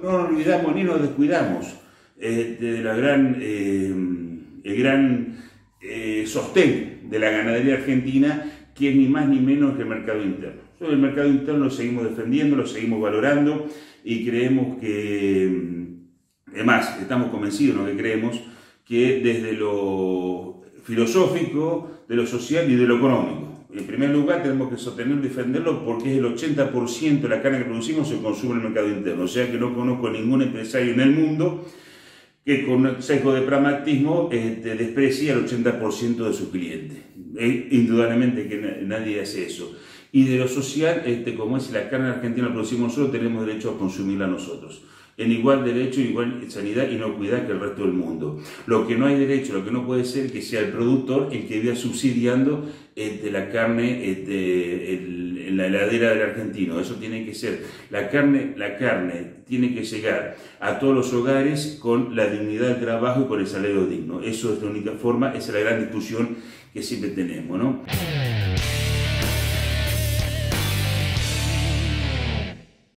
no nos olvidamos ni nos descuidamos de la el gran sostén de la ganadería argentina, que es ni más ni menos que el mercado interno. El mercado interno lo seguimos defendiendo, lo seguimos valorando y creemos que, además, estamos convencidos, ¿no?, que creemos que desde lo filosófico, de lo social y de lo económico, en primer lugar tenemos que sostenerlo y defenderlo porque es el 80% de la carne que producimos se consume en el mercado interno. O sea que no conozco ningún empresario en el mundo que con sesgo de pragmatismo desprecie al 80% de sus clientes. Indudablemente que nadie hace eso. Y de lo social, como es la carne argentina la producimos nosotros, tenemos derecho a consumirla nosotros, en igual derecho, igual sanidad y inocuidad que el resto del mundo. Lo que no hay derecho, lo que no puede ser, que sea el productor el que vaya subsidiando la carne en la heladera del argentino. Eso tiene que ser, la carne tiene que llegar a todos los hogares con la dignidad del trabajo y con el salario digno. Eso es la única forma, esa es la gran discusión que siempre tenemos, ¿no?